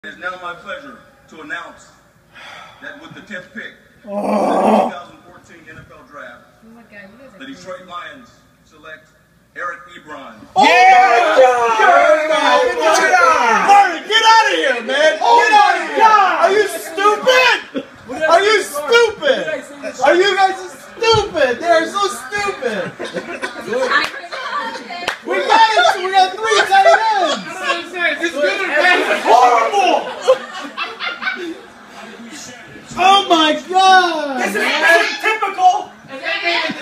It is now my pleasure to announce that with the 10th pick in the 2014 NFL Draft, the Detroit Lions select Eric Ebron. Oh my God! Marty, get out of here, man! Get out of here! Are you stupid? Are you stupid? Are you guys stupid? They are so stupid! We got it! We got 3 tight ends! It's good and bad. Horrible! Oh my God! This is typical!